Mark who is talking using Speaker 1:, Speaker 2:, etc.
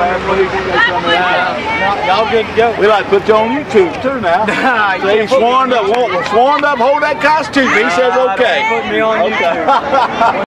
Speaker 1: fast food.
Speaker 2: Y'all good to go.
Speaker 1: We like to put you on YouTube too now. See, he sworn up, hold that costume. He says okay.
Speaker 2: Put me on YouTube.